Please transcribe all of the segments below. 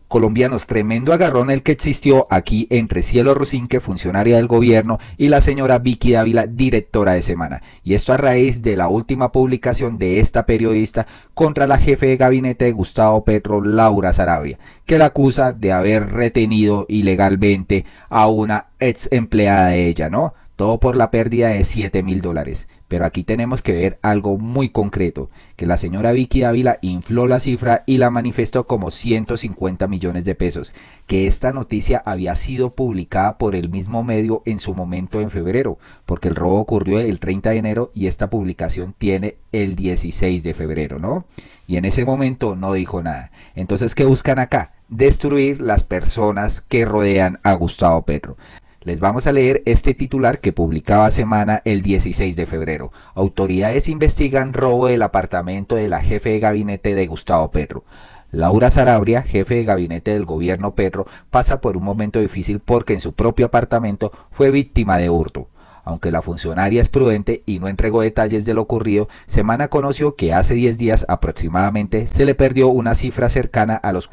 Colombianos, tremendo agarrón el que existió aquí entre Cielo Rusinque, funcionaria del gobierno, y la señora Vicky Dávila, directora de Semana. Y esto a raíz de la última publicación de esta periodista contra la jefe de gabinete de Gustavo Petro, Laura Sarabia, que la acusa de haber retenido ilegalmente a una ex empleada de ella, ¿no? Todo por la pérdida de $7.000. Pero aquí tenemos que ver algo muy concreto, que la señora Vicky Dávila infló la cifra y la manifestó como 150 millones de pesos, que esta noticia había sido publicada por el mismo medio en su momento en febrero, porque el robo ocurrió el 30 de enero y esta publicación tiene el 16 de febrero, ¿no? Y en ese momento no dijo nada. Entonces, ¿qué buscan acá? Destruir las personas que rodean a Gustavo Petro. Les vamos a leer este titular que publicaba Semana el 16 de febrero. Autoridades investigan robo del apartamento de la jefe de gabinete de Gustavo Petro. Laura Sarabia, jefe de gabinete del gobierno Petro, pasa por un momento difícil porque en su propio apartamento fue víctima de hurto. Aunque la funcionaria es prudente y no entregó detalles de lo ocurrido, Semana conoció que hace 10 días aproximadamente se le perdió una cifra cercana a los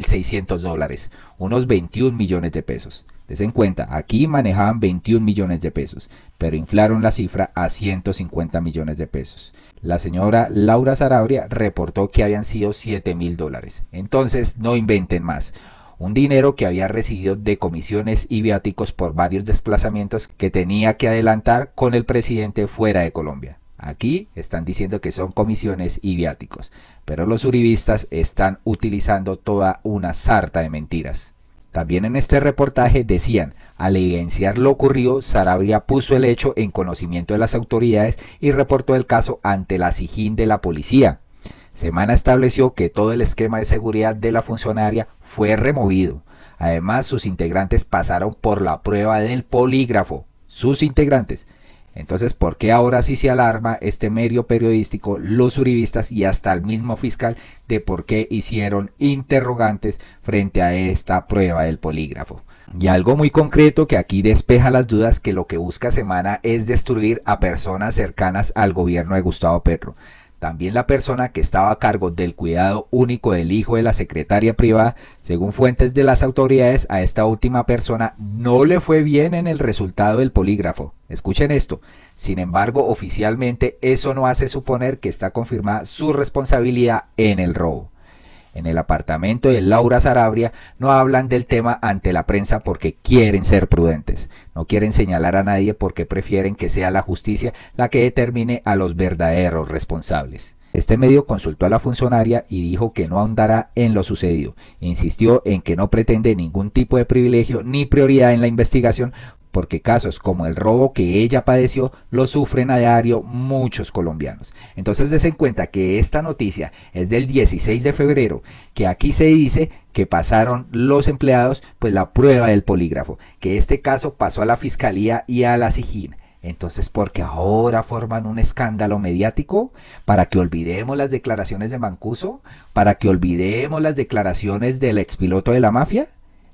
$4.600, unos 21 millones de pesos. Des en cuenta, aquí manejaban 21 millones de pesos, pero inflaron la cifra a 150 millones de pesos. La señora Laura Sarabia reportó que habían sido $7.000. Entonces, no inventen más. Un dinero que había recibido de comisiones y viáticos por varios desplazamientos que tenía que adelantar con el presidente fuera de Colombia. Aquí están diciendo que son comisiones y viáticos, pero los uribistas están utilizando toda una sarta de mentiras. También en este reportaje decían, al evidenciar lo ocurrido, Sarabia puso el hecho en conocimiento de las autoridades y reportó el caso ante la SIJIN de la policía. Semana estableció que todo el esquema de seguridad de la funcionaria fue removido. Además, sus integrantes pasaron por la prueba del polígrafo. Sus integrantes. Entonces, ¿por qué ahora sí se alarma este medio periodístico, los uribistas y hasta el mismo fiscal de por qué hicieron interrogantes frente a esta prueba del polígrafo? Y algo muy concreto que aquí despeja las dudas, que lo que busca Semana es destruir a personas cercanas al gobierno de Gustavo Petro. También la persona que estaba a cargo del cuidado único del hijo de la secretaria privada, según fuentes de las autoridades, a esta última persona no le fue bien en el resultado del polígrafo. Escuchen esto. Sin embargo, oficialmente eso no hace suponer que está confirmada su responsabilidad en el robo. En el apartamento de Laura Sarabia no hablan del tema ante la prensa porque quieren ser prudentes. No quieren señalar a nadie porque prefieren que sea la justicia la que determine a los verdaderos responsables. Este medio consultó a la funcionaria y dijo que no ahondará en lo sucedido. Insistió en que no pretende ningún tipo de privilegio ni prioridad en la investigación, porque casos como el robo que ella padeció lo sufren a diario muchos colombianos. Entonces des en cuenta que esta noticia es del 16 de febrero, que aquí se dice que pasaron los empleados pues la prueba del polígrafo, que este caso pasó a la fiscalía y a la SIJIN. Entonces, ¿por qué ahora forman un escándalo mediático? ¿Para que olvidemos las declaraciones de Mancuso? ¿Para que olvidemos las declaraciones del expiloto de la mafia?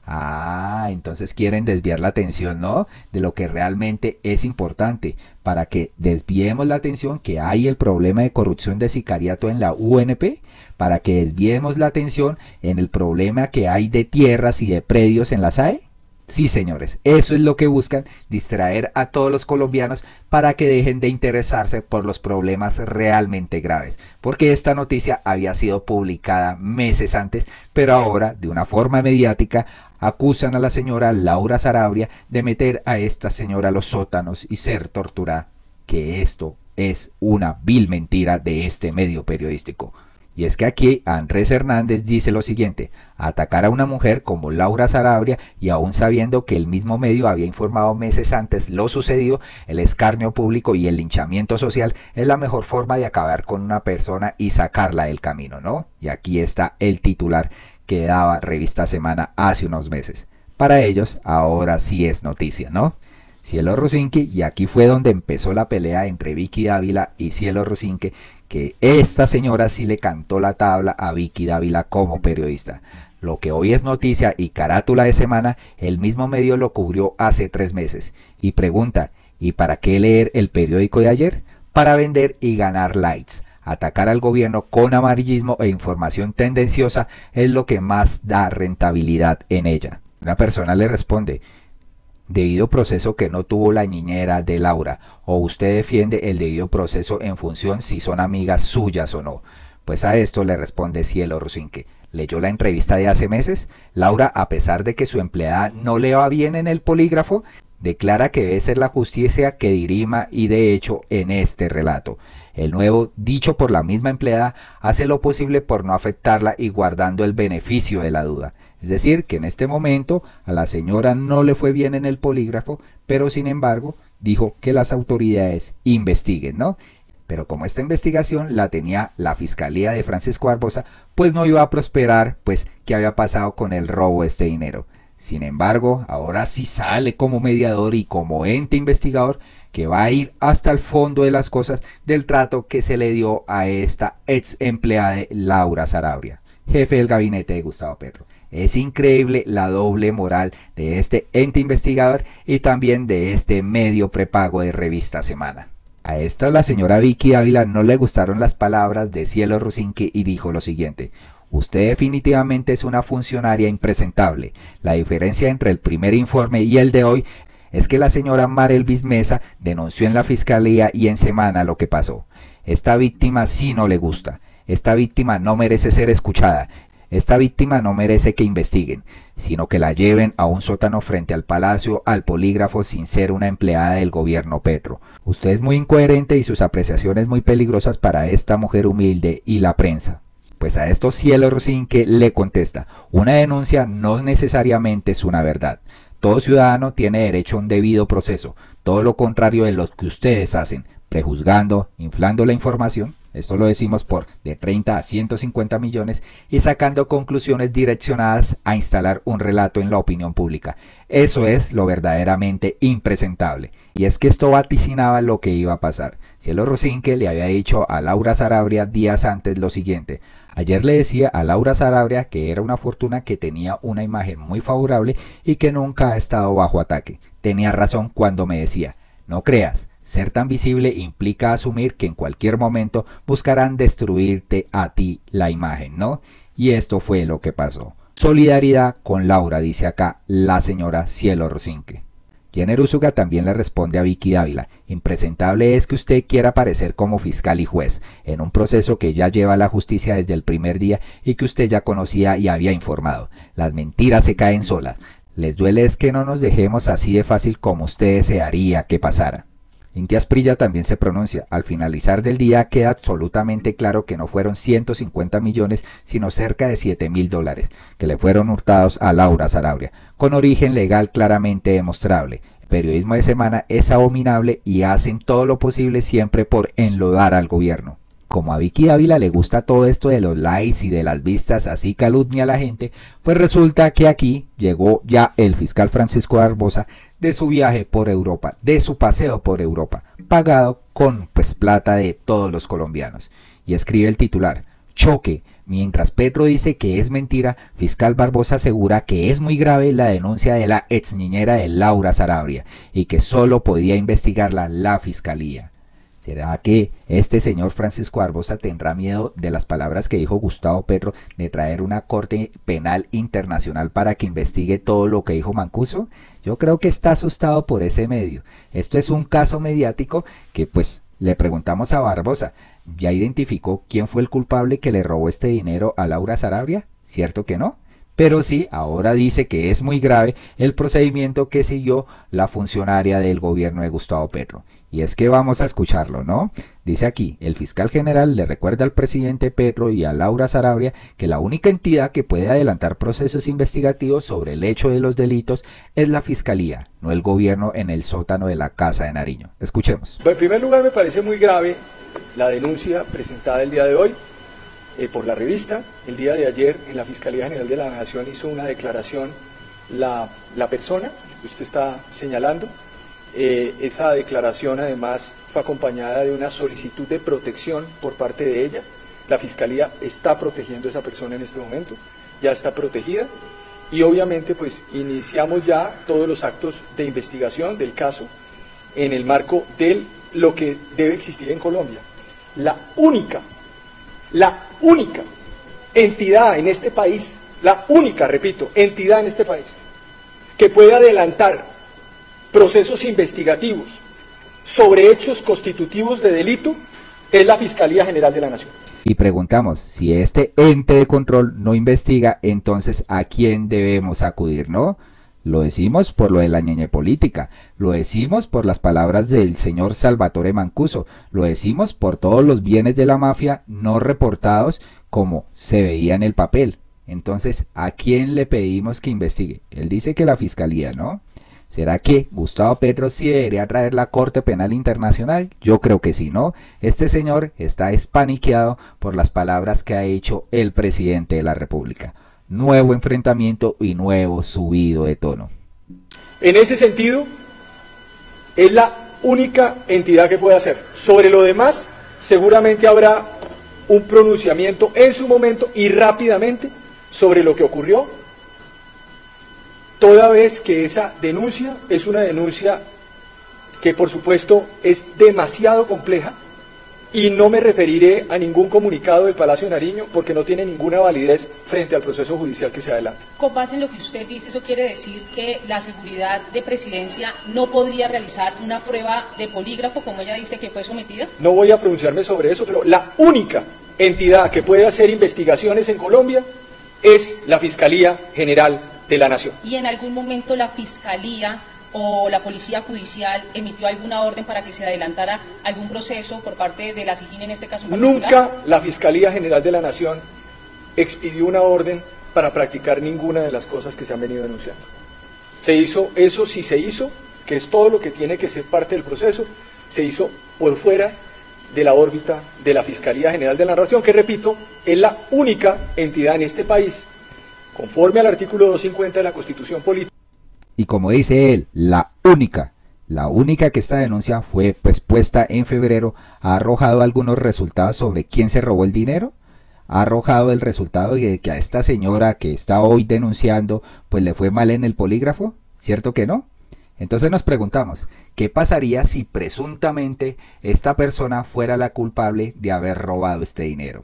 Entonces quieren desviar la atención, ¿no? De lo que realmente es importante, para que desviemos la atención que hay el problema de corrupción de sicariato en la UNP, para que desviemos la atención en el problema que hay de tierras y de predios en la SAE. Sí, señores, eso es lo que buscan, distraer a todos los colombianos para que dejen de interesarse por los problemas realmente graves, porque esta noticia había sido publicada meses antes, pero ahora, de una forma mediática, acusan a la señora Laura Sarabia de meter a esta señora a los sótanos y ser torturada, que esto es una vil mentira de este medio periodístico. Y es que aquí Andrés Hernández dice lo siguiente: atacar a una mujer como Laura Sarabia y aún sabiendo que el mismo medio había informado meses antes lo sucedido, el escarnio público y el linchamiento social es la mejor forma de acabar con una persona y sacarla del camino, ¿no? Y aquí está el titular que daba Revista Semana hace unos meses. Para ellos ahora sí es noticia, ¿no? Cielo Rusinque, y aquí fue donde empezó la pelea entre Vicky Dávila y Cielo Rusinque, que esta señora sí le cantó la tabla a Vicky Dávila como periodista. Lo que hoy es noticia y carátula de Semana, el mismo medio lo cubrió hace 3 meses. Y pregunta, ¿y para qué leer el periódico de ayer? Para vender y ganar likes. Atacar al gobierno con amarillismo e información tendenciosa es lo que más da rentabilidad en ella. Una persona le responde: debido proceso que no tuvo la niñera de Laura, o usted defiende el debido proceso en función si son amigas suyas o no. Pues a esto le responde Cielo Rosinque: ¿leyó la entrevista de hace meses? Laura, a pesar de que su empleada no le va bien en el polígrafo, declara que debe ser la justicia que dirima, y de hecho en este relato el nuevo, dicho por la misma empleada, hace lo posible por no afectarla y guardando el beneficio de la duda. Es decir, que en este momento a la señora no le fue bien en el polígrafo, pero sin embargo dijo que las autoridades investiguen, ¿no? Pero como esta investigación la tenía la Fiscalía de Francisco Barbosa, pues no iba a prosperar, pues qué había pasado con el robo de este dinero. Sin embargo, ahora sí sale como mediador y como ente investigador que va a ir hasta el fondo de las cosas del trato que se le dio a esta ex empleada de Laura Sarabia, jefe del gabinete de Gustavo Petro. Es increíble la doble moral de este ente investigador y también de este medio prepago de Revista Semana. A esta la señora Vicky Ávila no le gustaron las palabras de Cielo Rosinque y dijo lo siguiente: usted definitivamente es una funcionaria impresentable. La diferencia entre el primer informe y el de hoy es que la señora Marelvis Mesa denunció en la Fiscalía y en Semana lo que pasó. Esta víctima sí no le gusta. Esta víctima no merece ser escuchada. Esta víctima no merece que investiguen, sino que la lleven a un sótano frente al palacio, al polígrafo, sin ser una empleada del gobierno Petro. Usted es muy incoherente y sus apreciaciones muy peligrosas para esta mujer humilde y la prensa. Pues a esto Cielo Rosinque le contesta: una denuncia no necesariamente es una verdad. Todo ciudadano tiene derecho a un debido proceso, todo lo contrario de lo que ustedes hacen, prejuzgando, inflando la información. Esto lo decimos por de 30 a 150 millones y sacando conclusiones direccionadas a instalar un relato en la opinión pública. Eso es lo verdaderamente impresentable. Y es que esto vaticinaba lo que iba a pasar. Cielo Rosinque le había dicho a Laura Sarabia días antes lo siguiente: ayer le decía a Laura Sarabia que era una fortuna que tenía una imagen muy favorable y que nunca ha estado bajo ataque. Tenía razón cuando me decía: no creas, ser tan visible implica asumir que en cualquier momento buscarán destruirte a ti la imagen, ¿no? Y esto fue lo que pasó. Solidaridad con Laura, dice acá la señora Cielo Rosinque. Jenner Úsuga también le responde a Vicky Ávila: impresentable es que usted quiera aparecer como fiscal y juez en un proceso que ya lleva la justicia desde el primer día y que usted ya conocía y había informado. Las mentiras se caen solas. Les duele es que no nos dejemos así de fácil como usted desearía que pasara. Inti Asprilla también se pronuncia: al finalizar del día queda absolutamente claro que no fueron 150 millones sino cerca de $7.000 que le fueron hurtados a Laura Sarabia, con origen legal claramente demostrable. El periodismo de Semana es abominable y hacen todo lo posible siempre por enlodar al gobierno. Como a Vicky Ávila le gusta todo esto de los likes y de las vistas, así calumnia a la gente, pues resulta que aquí llegó ya el fiscal Francisco Barbosa de su viaje por Europa, de su paseo por Europa, pagado con plata de todos los colombianos. Y escribe el titular: choque. Mientras Petro dice que es mentira, fiscal Barbosa asegura que es muy grave la denuncia de la ex niñera de Laura Sarabia y que solo podía investigarla la fiscalía. ¿Será que este señor Francisco Barbosa tendrá miedo de las palabras que dijo Gustavo Petro de traer una corte penal internacional para que investigue todo lo que dijo Mancuso? Yo creo que está asustado por ese medio. Esto es un caso mediático que le preguntamos a Barbosa: ¿ya identificó quién fue el culpable que le robó este dinero a Laura Sarabia? ¿Cierto que no? Pero sí, ahora dice que es muy grave el procedimiento que siguió la funcionaria del gobierno de Gustavo Petro. Y es que vamos a escucharlo, ¿no? Dice aquí: el fiscal general le recuerda al presidente Petro y a Laura Sarabia que la única entidad que puede adelantar procesos investigativos sobre el hecho de los delitos es la fiscalía, no el gobierno en el sótano de la Casa de Nariño. Escuchemos. En primer lugar, me parece muy grave la denuncia presentada el día de hoy por la revista. El día de ayer en la Fiscalía General de la Nación hizo una declaración la persona que usted está señalando. Esa declaración además fue acompañada de una solicitud de protección por parte de ella. La Fiscalía está protegiendo a esa persona en este momento, ya está protegida y obviamente iniciamos ya todos los actos de investigación del caso en el marco de lo que debe existir en Colombia. La única la única entidad en este país, la única, repito, entidad en este país que puede adelantar procesos investigativos sobre hechos constitutivos de delito es la Fiscalía General de la Nación. Y preguntamos, si este ente de control no investiga, entonces ¿a quién debemos acudir, no? Lo decimos por lo de la ñeñe política, lo decimos por las palabras del señor Salvatore Mancuso, lo decimos por todos los bienes de la mafia no reportados como se veía en el papel. Entonces, ¿a quién le pedimos que investigue? Él dice que la Fiscalía, ¿no? ¿Será que Gustavo Petro sí debería traer la Corte Penal Internacional? Yo creo que sí, ¿no? Este señor está espaniqueado por las palabras que ha hecho el presidente de la República. Nuevo enfrentamiento y nuevo subido de tono. En ese sentido, es la única entidad que puede hacer. Sobre lo demás, seguramente habrá un pronunciamiento en su momento y rápidamente sobre lo que ocurrió, toda vez que esa denuncia es una denuncia que por supuesto es demasiado compleja, y no me referiré a ningún comunicado del Palacio de Nariño porque no tiene ninguna validez frente al proceso judicial que se adelanta. Con base en lo que usted dice, eso quiere decir que la seguridad de presidencia no podría realizar una prueba de polígrafo como ella dice que fue sometida. No voy a pronunciarme sobre eso, pero la única entidad que puede hacer investigaciones en Colombia es la Fiscalía General de la Nación. ¿Y en algún momento la Fiscalía o la Policía Judicial emitió alguna orden para que se adelantara algún proceso por parte de la SIJIN en este caso particular? Nunca la Fiscalía General de la Nación expidió una orden para practicar ninguna de las cosas que se han venido denunciando. Se hizo, eso sí se hizo, que es todo lo que tiene que ser parte del proceso, se hizo por fuera de la órbita de la Fiscalía General de la Nación, que repito, es la única entidad en este país, conforme al artículo 250 de la Constitución Política. Y como dice él, la única que esta denuncia fue pues puesta en febrero, ha arrojado algunos resultados sobre quién se robó el dinero, ha arrojado el resultado de que a esta señora que está hoy denunciando pues le fue mal en el polígrafo, ¿cierto que no? Entonces nos preguntamos, ¿qué pasaría si presuntamente esta persona fuera la culpable de haber robado este dinero?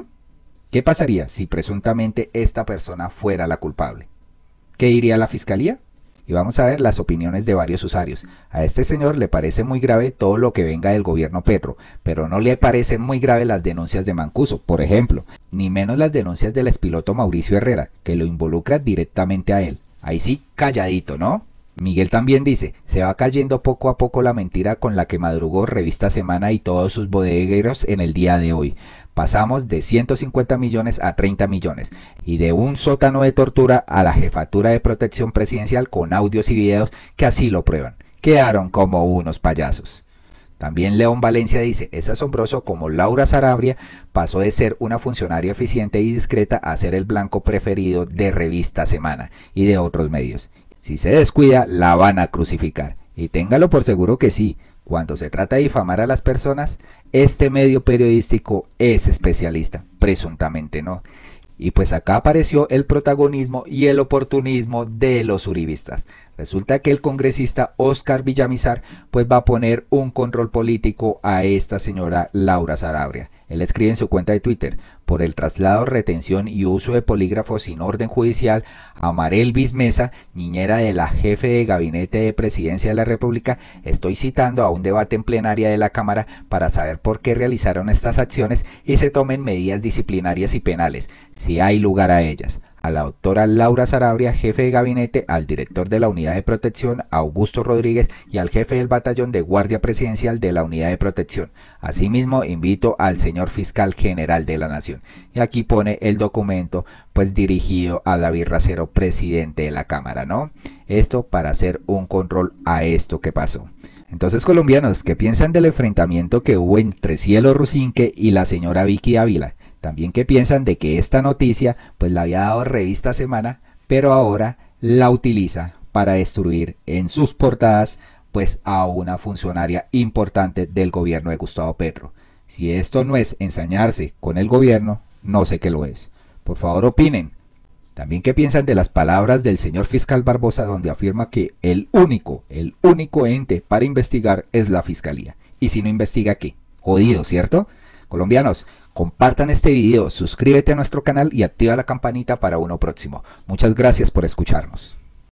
¿Qué pasaría si presuntamente esta persona fuera la culpable? ¿Qué diría la Fiscalía? Y vamos a ver las opiniones de varios usuarios. A este señor le parece muy grave todo lo que venga del gobierno Petro, pero no le parecen muy graves las denuncias de Mancuso, por ejemplo, ni menos las denuncias del expiloto Mauricio Herrera, que lo involucra directamente a él. Ahí sí, calladito, ¿no? Miguel también dice, se va cayendo poco a poco la mentira con la que madrugó Revista Semana y todos sus bodegueros en el día de hoy. Pasamos de 150 millones a 30 millones y de un sótano de tortura a la jefatura de protección presidencial con audios y videos que así lo prueban. Quedaron como unos payasos. También León Valencia dice, es asombroso como Laura Sarabia pasó de ser una funcionaria eficiente y discreta a ser el blanco preferido de Revista Semana y de otros medios. Si se descuida, la van a crucificar. Y téngalo por seguro que sí, cuando se trata de difamar a las personas, este medio periodístico es especialista, presuntamente no. Y pues acá apareció el protagonismo y el oportunismo de los uribistas. Resulta que el congresista Óscar Villamizar pues va a poner un control político a esta señora Laura Sarabia. Él escribe en su cuenta de Twitter, por el traslado, retención y uso de polígrafos sin orden judicial a Marelvis Mesa, niñera de la jefe de gabinete de presidencia de la República, estoy citando a un debate en plenaria de la Cámara para saber por qué realizaron estas acciones y se tomen medidas disciplinarias y penales, si hay lugar a ellas. A la doctora Laura Sarabia, jefe de gabinete, al director de la Unidad de Protección, Augusto Rodríguez, y al jefe del batallón de Guardia Presidencial de la Unidad de Protección. Asimismo, invito al señor Fiscal General de la Nación. Y aquí pone el documento, pues dirigido a David Racero, presidente de la Cámara, ¿no? Esto para hacer un control a esto que pasó. Entonces, colombianos, ¿qué piensan del enfrentamiento que hubo entre Cielo Rusinque y la señora Vicky Ávila? También qué piensan de que esta noticia pues la había dado Revista Semana, pero ahora la utiliza para destruir en sus portadas pues a una funcionaria importante del gobierno de Gustavo Petro. Si esto no es ensañarse con el gobierno, no sé qué lo es. Por favor opinen. También qué piensan de las palabras del señor fiscal Barbosa, donde afirma que el único ente para investigar es la Fiscalía. Y si no investiga, ¿qué? Jodido, ¿cierto? Colombianos, Compartan este video, suscríbete a nuestro canal y activa la campanita para uno próximo. Muchas gracias por escucharnos.